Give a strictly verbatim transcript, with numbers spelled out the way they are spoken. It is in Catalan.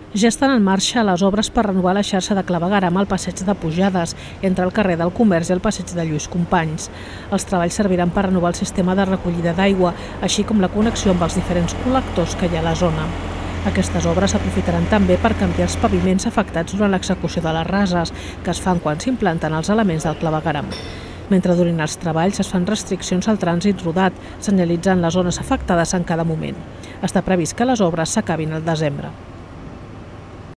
Ja estan en marxa les obres per renovar la xarxa de clavegueram al passeig de Pujades, entre el carrer del Comerç i el passeig de Lluís Companys. Els treballs serviran per renovar el sistema de recollida d'aigua, així com la connexió amb els diferents col·lectors que hi ha a la zona. Aquestes obres s'aprofitaran també per canviar els paviments afectats durant l'execució de les rases, que es fan quan s'implanten els elements del clavegueram. Mentre durin els treballs es fan restriccions al trànsit rodat, senyalitzant les zones afectades en cada moment. Està previst que les obres s'acabin al desembre.